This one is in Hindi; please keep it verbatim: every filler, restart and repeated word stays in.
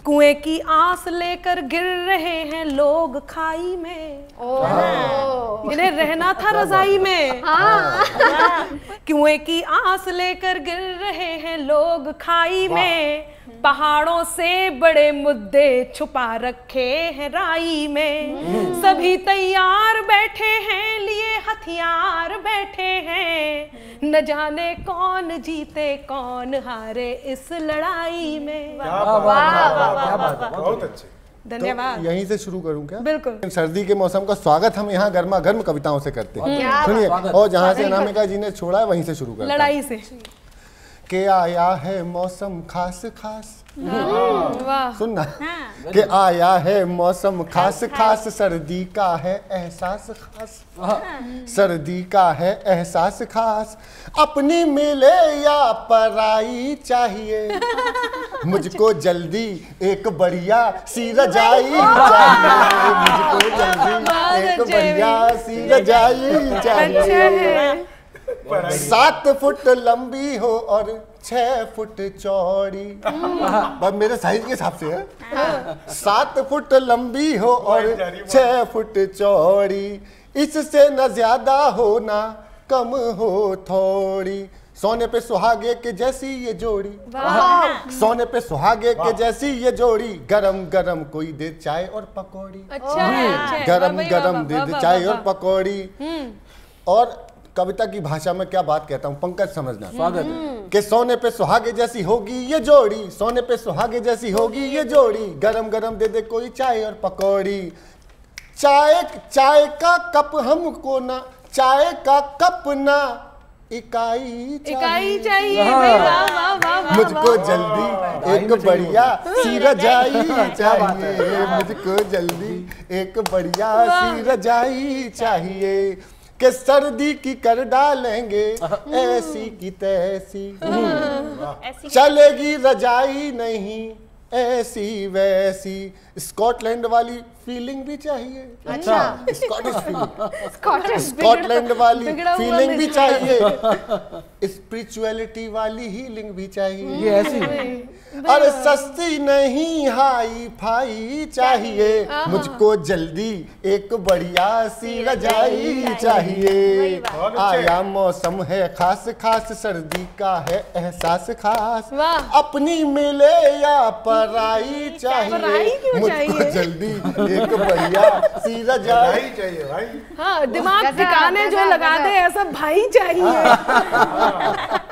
कुएं की आस लेकर गिर रहे हैं लोग खाई में, इन्हें रहना था रजाई में। कुएं की आस लेकर गिर रहे हैं लोग खाई में, पहाड़ों से बड़े मुद्दे छुपा रखे हैं राई में। सभी तैयार बैठे हैं, लिए हथियार बैठे हैं, न जाने कौन जीते कौन हारे इस लड़ाई में। बहुत अच्छे, धन्यवाद। तो यहीं से शुरू करूं क्या? बिल्कुल। सर्दी के मौसम का स्वागत हम यहाँ गर्मा गर्म कविताओं से करते हैं, सुनिए। और जहाँ से अनामिका जी ने छोड़ा है वहीं से शुरू करते हैं, लड़ाई से। के आया है मौसम खास खास, वाह, सुनना। के आया है मौसम खास खास, सर्दी का है एहसास खास, सर्दी का है एहसास खास। अपनी मिले या पराई चाहिए, मुझको जल्दी एक बढ़िया सी रजाई चाहिए, मुझको जल्दी एक बढ़िया सी रजाई चाहिए। सात फुट लंबी हो और छह फुट चौड़ी, बस मेरे साइज के हिसाब से है। सात फुट लंबी हो और छह फुट चौड़ी, इससे न ज्यादा हो ना कम हो थोड़ी। सोने पे सुहागे के जैसी ये जोड़ी, सोने पे सुहागे के जैसी ये जोड़ी, गरम गरम कोई दे चाय और पकौड़ी, गरम गरम दे दे चाय और पकौड़ी। और कविता की भाषा में क्या बात कहता हूँ पंकज, समझना। स्वागत है। कि सोने पे सुहागे जैसी होगी ये जोड़ी, सोने पे सुहागे जैसी होगी ये जोड़ी, गरम गरम दे दे कोई चाय और पकौड़ी। चाय चाय का कप हमको ना, चाय का कप ना इकाई इकाई चाहिए। वाह वाह वाह, मुझको जल्दी एक बढ़िया सी रजाई चाहिए, मुझको जल्दी एक बढ़िया सी रजाई चाहिए। कि सर्दी की कर डालेंगे ऐसी की तैसी, चलेगी रजाई नहीं ऐसी वैसी। स्कॉटलैंड वाली फीलिंग भी चाहिए, अच्छा स्कॉटिश फीलिंग, स्कॉटलैंड वाली फीलिंग भी चाहिए, स्पिरिचुअलिटी वाली हीलिंग भी चाहिए, ये ऐसी। अरे सस्ती नहीं हाई फाई चाहिए, मुझको जल्दी एक बढ़िया सी रजाई चाहिए। आया मौसम है खास खास, सर्दी का है एहसास खास। अपनी मिले या पराई चाहिए, मुझको जल्दी एक बढ़िया सी रजाई चाहिए भाई। हाँ, दिमाग ठिकाने जो लगा दे ऐसा भाई चाहिए।